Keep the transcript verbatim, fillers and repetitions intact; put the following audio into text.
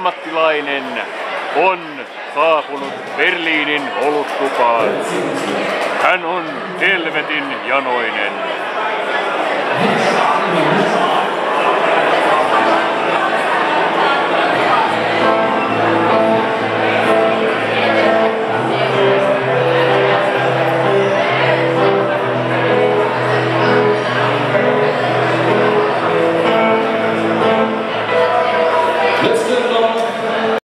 ammattilainen on saapunut Berliinin oluttupaan. Hän on helvetin janoinen.